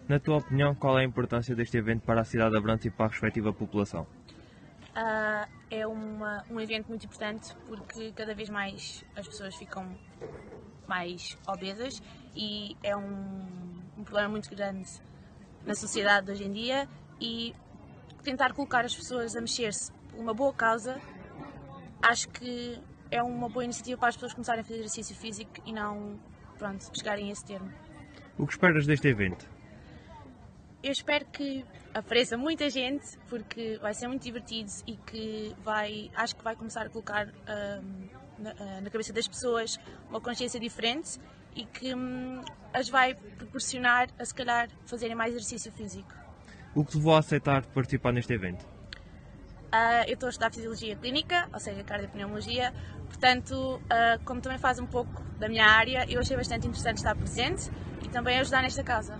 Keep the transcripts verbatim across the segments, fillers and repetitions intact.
Na tua opinião, qual é a importância deste evento para a cidade de Abrantes e para a respectiva população? Uh, é uma, um evento muito importante porque cada vez mais as pessoas ficam mais obesas e é um, um problema muito grande na sociedade de hoje em dia, e tentar colocar as pessoas a mexer-se por uma boa causa, acho que é uma boa iniciativa para as pessoas começarem a fazer exercício físico e não, pronto, chegarem a esse termo. O que esperas deste evento? Eu espero que apareça muita gente, porque vai ser muito divertido e que vai, acho que vai começar a colocar um, na, na cabeça das pessoas uma consciência diferente e que um, as vai proporcionar a, se calhar, fazerem mais exercício físico. O que te levou a aceitar participar neste evento? Uh, eu estou a estudar Fisiologia Clínica, ou seja, Cardiopneumologia, portanto, uh, como também faz um pouco da minha área, eu achei bastante interessante estar presente e também ajudar nesta causa.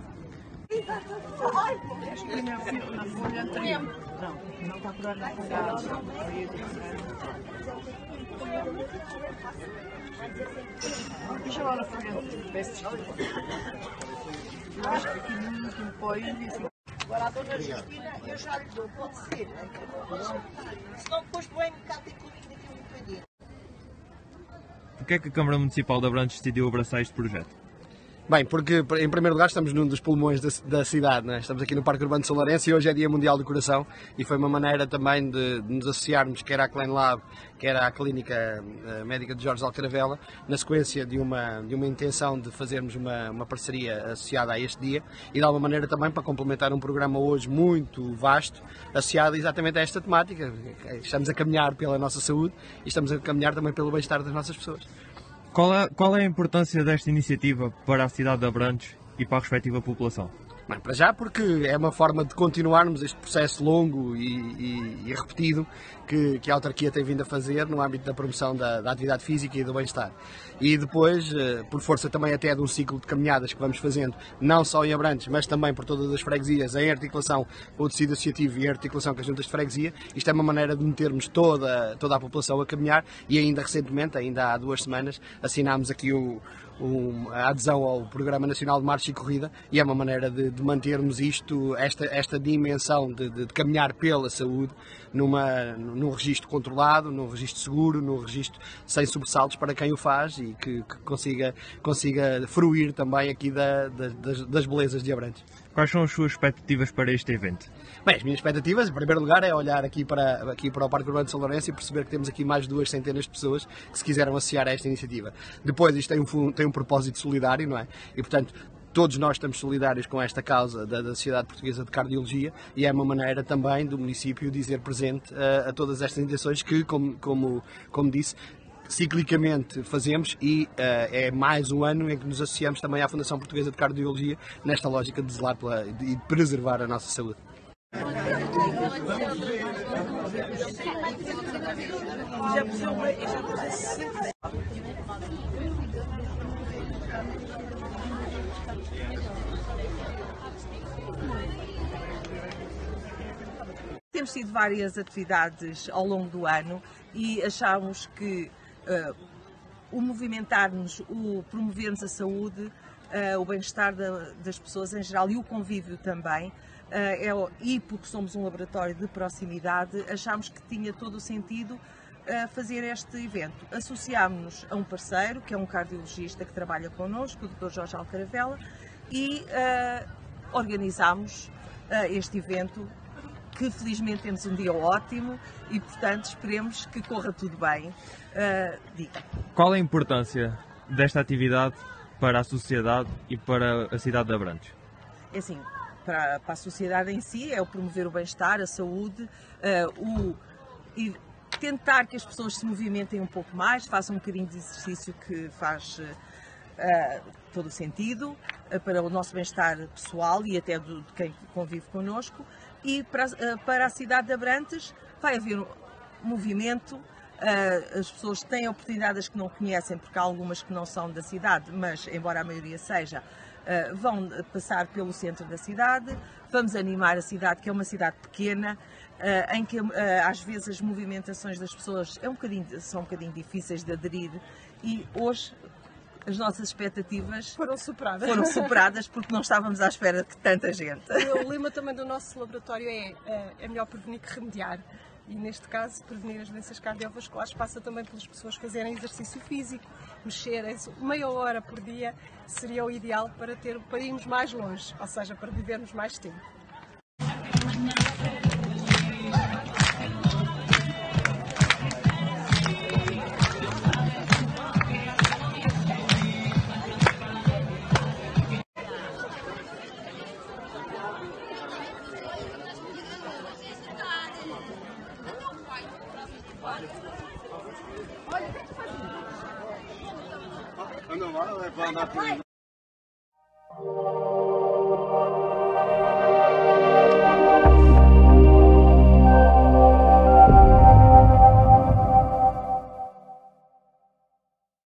Deixa lá na frente, peço desculpa. Eu acho que aqui no último apoio e assim. Agora a dona Justina, eu já lhe dou, pode ser. Senão depois põe um bocado de comida aqui um bocadinho. Porquê é que a Câmara Municipal de Abrantes decidiu abraçar este projeto? Bem, porque em primeiro lugar estamos num dos pulmões da, da cidade, né? Estamos aqui no Parque Urbano de São Lourenço e hoje é Dia Mundial do Coração e foi uma maneira também de, de nos associarmos, quer à Klein Lab, quer à Clínica Médica de Jorge Alcaravella, na sequência de uma, de uma intenção de fazermos uma, uma parceria associada a este dia e de alguma maneira também para complementar um programa hoje muito vasto, associado exatamente a esta temática. Estamos a caminhar pela nossa saúde e estamos a caminhar também pelo bem-estar das nossas pessoas. Qual é, qual é a importância desta iniciativa para a cidade de Abrantes e para a respectiva população? Bem, para já porque é uma forma de continuarmos este processo longo e, e, e repetido que, que a autarquia tem vindo a fazer no âmbito da promoção da, da atividade física e do bem-estar. E depois, por força também até de um ciclo de caminhadas que vamos fazendo, não só em Abrantes, mas também por todas as freguesias, em articulação com o tecido associativo e em articulação com as juntas de freguesia, isto é uma maneira de metermos toda, toda a população a caminhar e ainda recentemente, ainda há duas semanas, assinámos aqui o Um, a adesão ao Programa Nacional de Marcha e Corrida e é uma maneira de, de mantermos isto, esta, esta dimensão de, de, de caminhar pela saúde numa, num registro controlado, num registro seguro, num registro sem sobressaltos para quem o faz e que, que consiga, consiga fruir também aqui da, da, das, das belezas de Abrantes. Quais são as suas expectativas para este evento? Bem, as minhas expectativas, em primeiro lugar, é olhar aqui para, aqui para o Parque Urbano de São Lourenço e perceber que temos aqui mais de duas centenas de pessoas que se quiseram associar a esta iniciativa. Depois, isto tem um, tem um propósito solidário, não é? E, portanto, todos nós estamos solidários com esta causa da, da Sociedade Portuguesa de Cardiologia e é uma maneira também do município dizer presente a, a todas estas intenções que, como, como, como disse, ciclicamente fazemos e uh, é mais um ano em que nos associamos também à Fundação Portuguesa de Cardiologia nesta lógica de zelar pela, e de preservar a nossa saúde. Temos tido várias atividades ao longo do ano e achamos que uh, o movimentar-nos, o promovermos a saúde, uh, o bem-estar da, das pessoas em geral e o convívio também, uh, é, e porque somos um laboratório de proximidade, achámos que tinha todo o sentido uh, fazer este evento. Associámos-nos a um parceiro, que é um cardiologista que trabalha connosco, o doutor Jorge Alcaravella, e uh, organizámos uh, este evento, que felizmente temos um dia ótimo e, portanto, esperemos que corra tudo bem. Uh, diga. Qual é a importância desta atividade para a sociedade e para a cidade de Abrantes? É assim, para, para a sociedade em si, é o promover o bem-estar, a saúde, uh, o, e tentar que as pessoas se movimentem um pouco mais, façam um bocadinho de exercício que faz uh, todo o sentido uh, para o nosso bem-estar pessoal e até do, de quem convive connosco. E para, para a cidade de Abrantes vai haver um movimento, as pessoas têm oportunidade, as que não conhecem, porque há algumas que não são da cidade, mas embora a maioria seja, vão passar pelo centro da cidade, vamos animar a cidade, que é uma cidade pequena, em que às vezes as movimentações das pessoas é um bocadinho, são um bocadinho difíceis de aderir e hoje as nossas expectativas foram superadas. foram superadas porque não estávamos à espera de tanta gente. O lema também do nosso laboratório é, é melhor prevenir que remediar. E neste caso, prevenir as doenças cardiovasculares passa também pelas pessoas fazerem exercício físico, mexerem meia hora por dia seria o ideal para, ter, para irmos mais longe, ou seja, para vivermos mais tempo. Anda lá, vai andar por aí.